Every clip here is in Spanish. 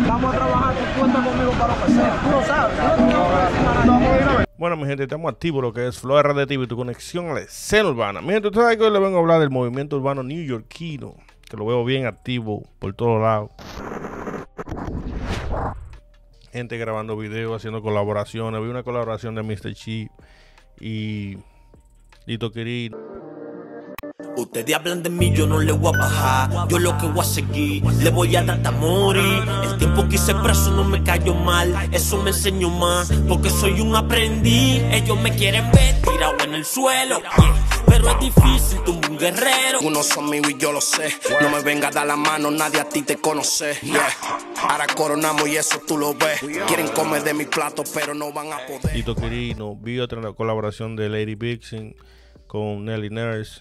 Vamos a trabajar, tú cuenta conmigo para lo que sea. Tú lo sabes. Bueno, mi gente, estamos activos lo que es Flow RD TV, tu conexión a la escena urbana. Mi gente, ustedes saben que hoy les vengo a hablar del movimiento urbano neoyorquino, que lo veo bien activo por todos lados. Gente grabando videos, haciendo colaboraciones. Vi una colaboración de Mr. Chip y Lito Quirino. Ustedes hablan de mí, yo no le voy a bajar. Yo lo que voy a seguir, le voy a dar a morir. El tiempo que hice preso no me cayó mal. Eso me enseñó más, porque soy un aprendiz. Ellos me quieren ver tirado en el suelo, pero es difícil, tú un guerrero. Unos son míos y yo lo sé. No me venga a dar la mano, nadie a ti te conoce. Ahora coronamos y eso tú lo ves. Quieren comer de mi plato, pero no van a poder. Lito Quirino. Vi otra colaboración de Lady Vixen con Nelly Nurse.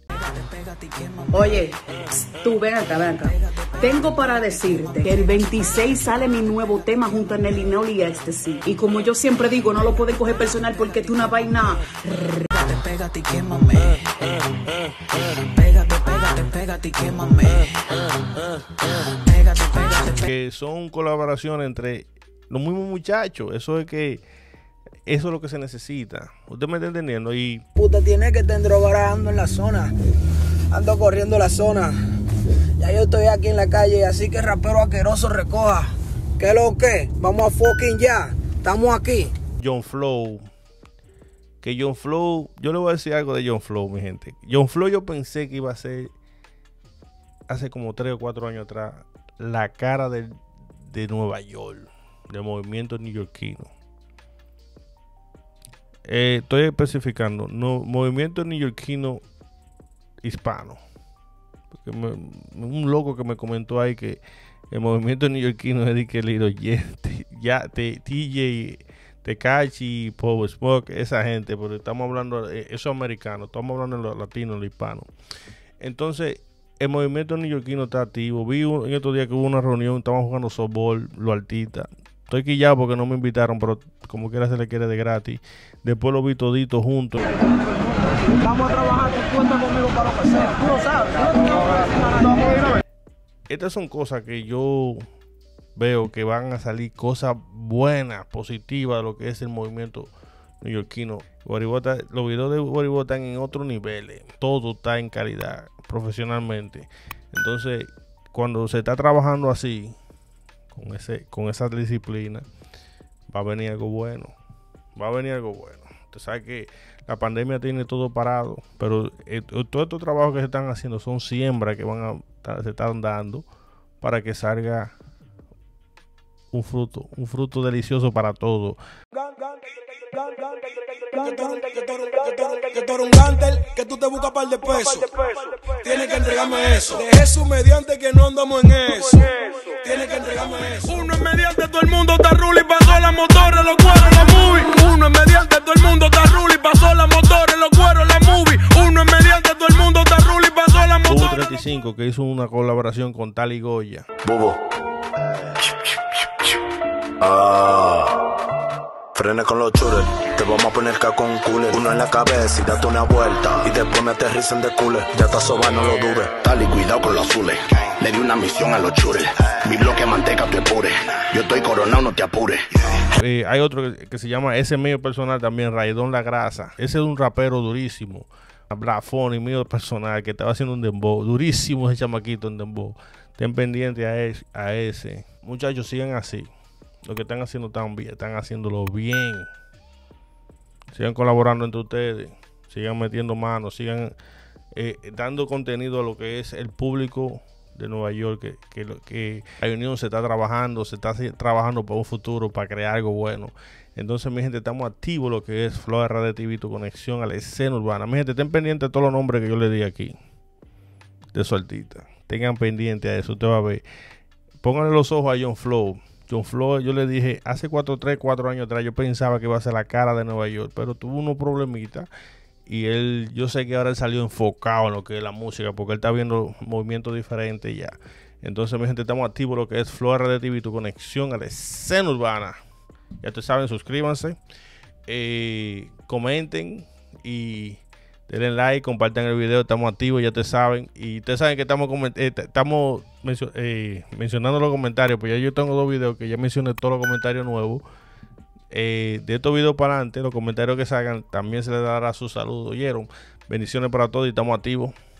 Oye, tú ven acá. Tengo para decirte que el 26 sale mi nuevo tema junto a Nelly Noli y Ecstasy. Y como yo siempre digo, no lo pueden coger personal porque es una vaina. Pégate y quémame. Pégate y quémame. Pégate. Que son colaboraciones entre los mismos muchachos. Eso es lo que se necesita. Usted me está entendiendo. Y Puta, tiene que estar drogando en la zona. Ando corriendo la zona. Ya yo estoy aquí en la calle, así que rapero asqueroso recoja. ¿Qué es lo que? Vamos a fucking ya. Estamos aquí. John Flow. Que John Flow, yo le voy a decir algo de John Flow, mi gente. John Flow yo pensé que iba a ser hace como 3 o 4 años atrás la cara de Nueva York, del movimiento neoyorquino. Estoy especificando, no, movimiento neoyorquino hispano. Porque un loco que me comentó ahí que el movimiento neoyorquino es de que TJ, Tekashi, Pop Smoke, esa gente, porque estamos hablando, eso americano, estamos hablando de los latinos, los hispanos. Entonces, el movimiento neoyorquino está activo. Vi en estos días que hubo una reunión, estaban jugando softball, los artistas. Estoy quillado porque no me invitaron, pero como quiera se le quiere de gratis. Después lo vi todito juntos. Vamos a trabajar, tú cuenta conmigo para lo que sea. Tú lo sabes. Estas son cosas que yo veo que van a salir cosas buenas, positivas de lo que es el movimiento neoyorquino. Los videos de Guaribó están en otros niveles. Todo está en calidad, profesionalmente. Entonces, cuando se está trabajando así, con esa disciplina, va a venir algo bueno. Usted sabe que la pandemia tiene todo parado, pero todos estos trabajos que se están haciendo son siembras que se están dando para que salga un fruto delicioso para todos. Que tú eres un gánter, que tú te buscas par de pesos. Tienes que entregarme eso. De Jesús mediante que no andamos en eso. Tienes que entregarme eso. Uno es mediante, todo el mundo está rule y pasó la motora, los cueros, la movie. Uno es mediante, todo el mundo está rule y pasó la motora, los cueros, la movie. Uno es mediante, todo el mundo está rule y pasó la motora. Hubo 35 que hizo una colaboración con Tali Goya. Bobo. Frena con los chures, te vamos a poner acá con un cooler. Uno en la cabeza y date una vuelta. Y después me aterrizan de cooler. Ya está soba, no lo dudes. Dale cuidado con los azules. Le di una misión a los chures. Mi bloque manteca te apure. Yo estoy coronado, no te apures. Hay otro que se llama, ese mío personal también, Raidón La Grasa. Ese es un rapero durísimo. Black Phony, mío personal, que estaba haciendo un dembow. Durísimo ese chamaquito en dembow. Estén pendientes a ese. Muchachos, sigan así. Lo que están haciendo tan bien, están haciéndolo bien. Sigan colaborando entre ustedes. Sigan metiendo manos. Sigan dando contenido a lo que es el público de Nueva York. Que la unión se está trabajando para un futuro, para crear algo bueno. Entonces, mi gente, estamos activos lo que es Flow RD TV, tu conexión a la escena urbana. Mi gente, estén pendientes de todos los nombres que yo les di aquí de su artista. Tengan pendiente a eso. Usted va a ver. Pónganle los ojos a John Flow. John Flow, yo le dije, hace 4 años atrás, yo pensaba que iba a ser la cara de Nueva York, pero tuvo unos problemitas. Y yo sé que ahora él salió enfocado en lo que es la música, porque él está viendo movimientos diferentes ya. Entonces, mi gente, estamos activos lo que es Flow RD TV, tu conexión a la escena urbana. Ya ustedes saben, suscríbanse, comenten y denle like, compartan el video, estamos activos, ya te saben. Y ustedes saben que estamos mencionando los comentarios, pues ya yo tengo 2 videos que ya mencioné todos los comentarios nuevos. De estos videos para adelante, los comentarios que salgan, también se les dará su saludo. ¿Oyeron? Bendiciones para todos y estamos activos.